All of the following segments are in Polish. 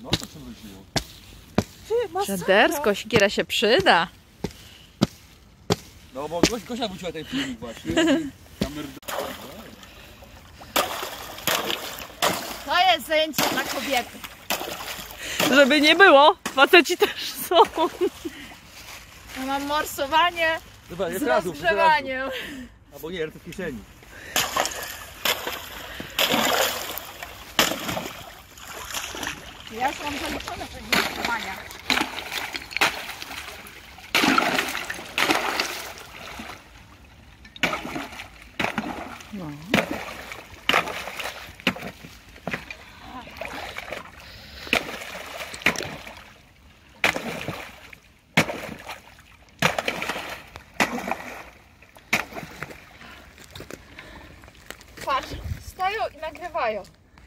No to przewróciło. Szedersko, siekiera się przyda. No bo Gosia wróciła ten filmik właśnie. To jest zajęcie dla kobiety. Żeby nie było, faceci też są. Ja mam morsowanie Dobra, z rozgrzewaniem. Albo nie, ręce w kieszeni. Ja już mam zaliczone te morsowania. No. Patrz, stoją i nagrywają.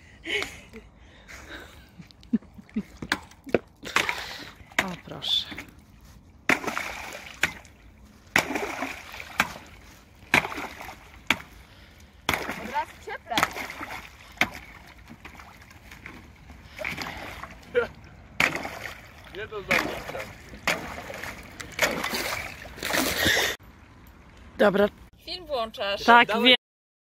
O proszę. Od razu cieple. Nie do zabicia. Dobra, Film włączasz. tak, Dałem- wiem.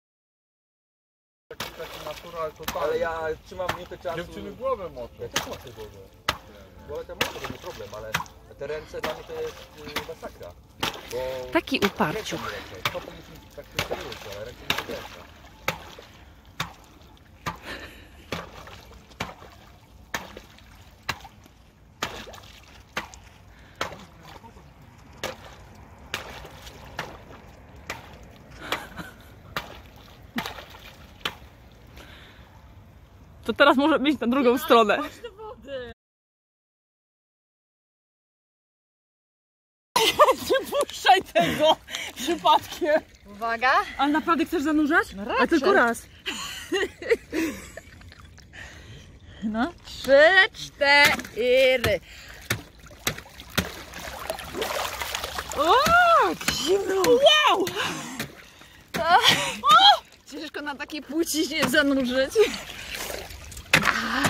Ale ja trzymam minutę czasu. Dziewczyny głowę mocno. Ja też mocno głowę. Głowę to mocno, to nie problem, ale te ręce dla mnie to jest masakra. Bo Taki uparciu. ręce nie lecą. Stopy musi tak przestawiły się, ale ręce nie lecą. To teraz może być na drugą stronę. Nie puszczaj tego przypadkiem. Uwaga. Ale naprawdę chcesz zanurzać? No A raczej. tylko raz. No. 3, 4. O, zimno. Wow! Ciężko na takiej płciźnie zanurzyć.